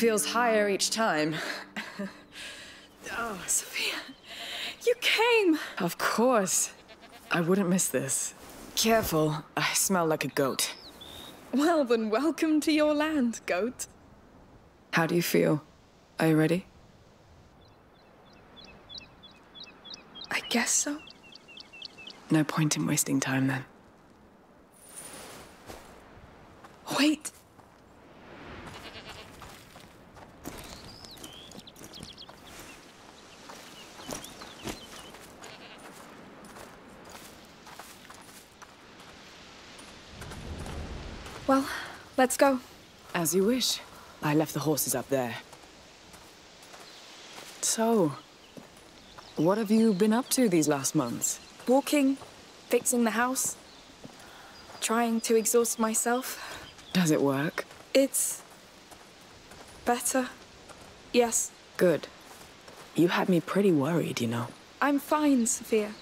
Feels higher each time. Oh, Sophia, you came! Of course. I wouldn't miss this. Careful, I smell like a goat. Well then, welcome to your land, goat. How do you feel? Are you ready? I guess so. No point in wasting time then. Wait. Well, let's go. As you wish. I left the horses up there. So, what have you been up to these last months? Walking, fixing the house, trying to exhaust myself. Does it work? It's better. Yes. Good. You had me pretty worried, you know. I'm fine, Sophia.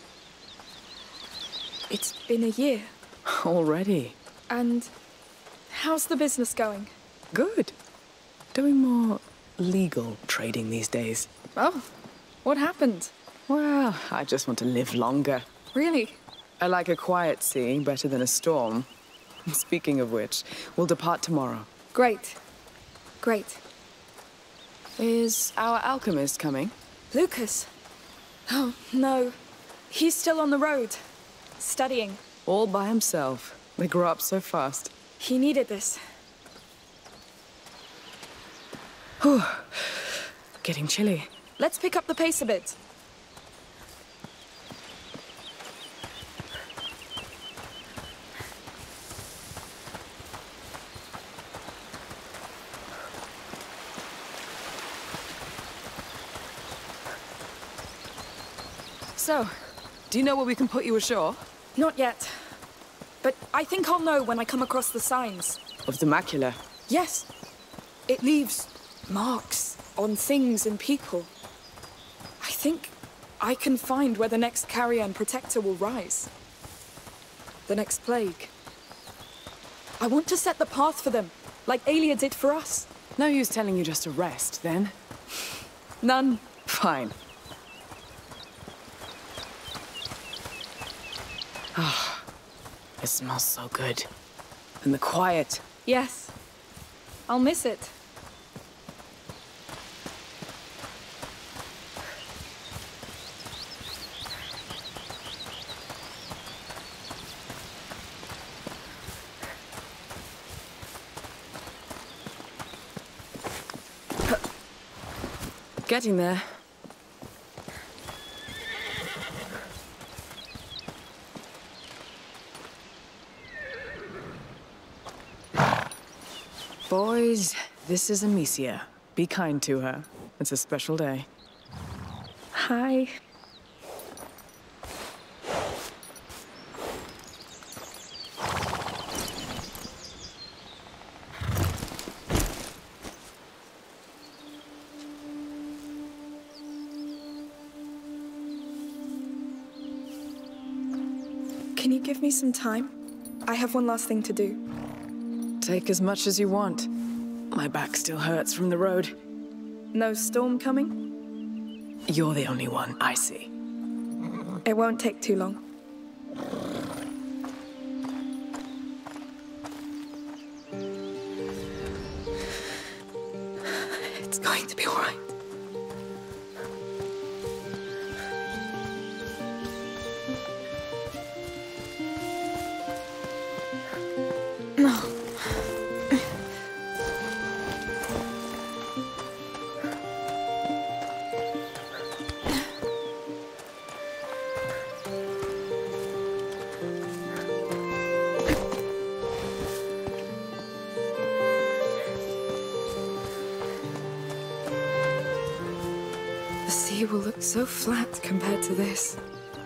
It's been a year. Already? And how's the business going? Good. Doing more legal trading these days. Oh, what happened? Well, I just want to live longer. Really? I like a quiet sea better than a storm. Speaking of which, we'll depart tomorrow. Great. Great. Is our alchemist coming? Lucas? Oh, no. He's still on the road. Studying. All by himself. They grow up so fast. He needed this. Whew. Getting chilly. Let's pick up the pace a bit. So, do you know where we can put you ashore? Not yet. But I think I'll know when I come across the signs. Of the macula? Yes. It leaves marks on things and people. I think I can find where the next carrier and protector will rise. The next plague. I want to set the path for them, like Aelia did for us. No use telling you just to rest, then. None. Fine. Ah, it smells so good. And the quiet. Yes. I'll miss it. Getting there. Boys, this is Amicia. Be kind to her. It's a special day. Hi. Can you give me some time? I have one last thing to do. Take as much as you want. My back still hurts from the road. No storm coming? You're the only one I see. It won't take too long. It's going to be all right. No. The sea will look so flat compared to this.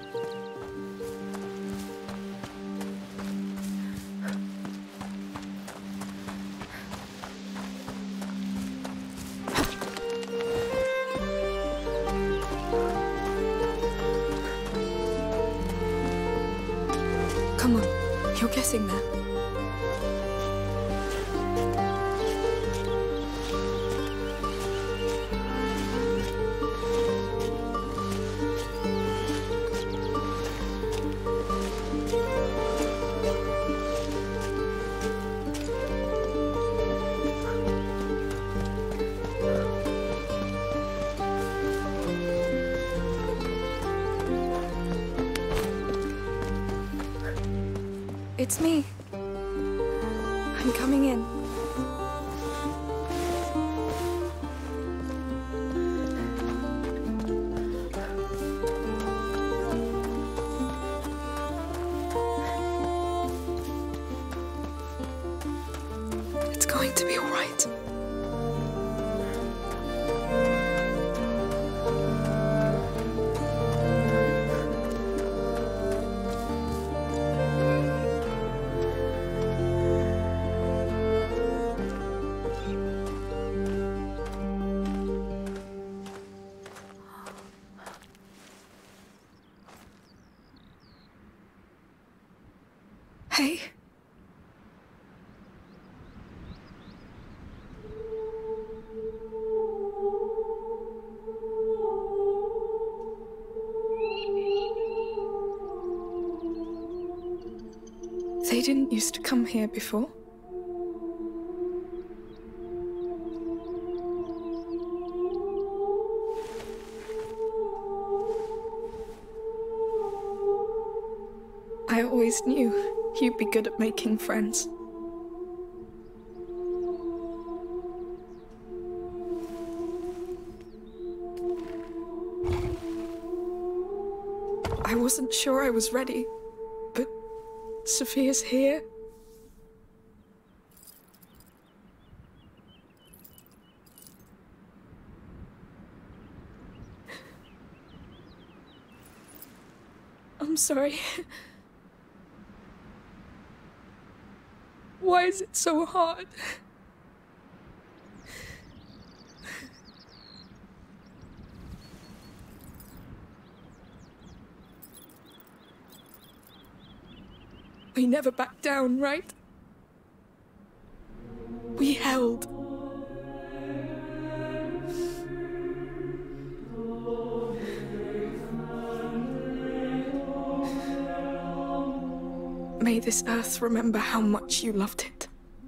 Come on, you're getting there. It's me. I'm coming in. It's going to be all right. Hey. They didn't used to come here before. I always knew you'd be good at making friends. I wasn't sure I was ready, but Sophia's here. I'm sorry. Why is it so hard? We never backed down, right? We held. May this earth remember how much you loved it.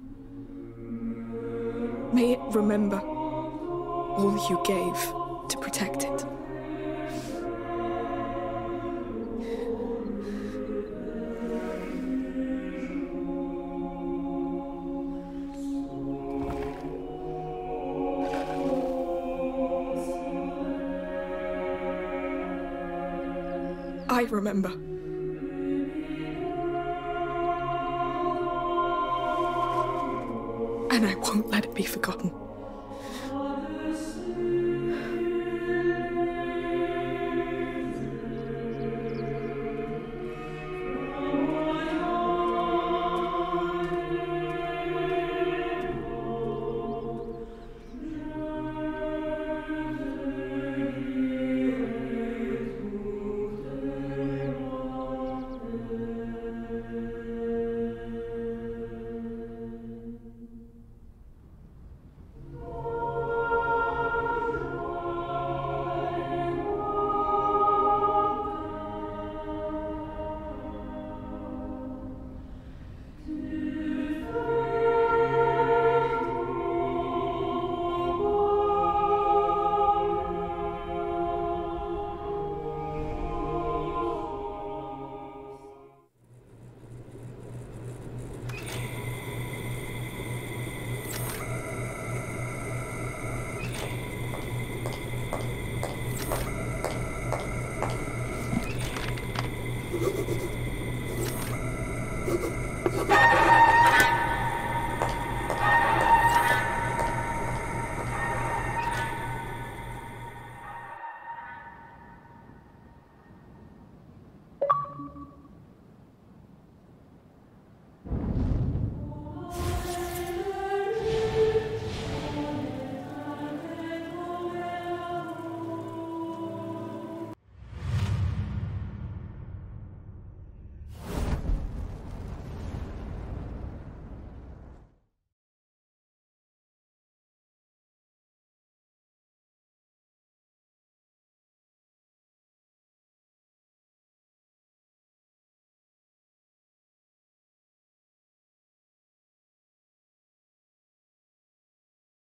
May it remember all you gave to protect it. I remember. And I won't let it be forgotten.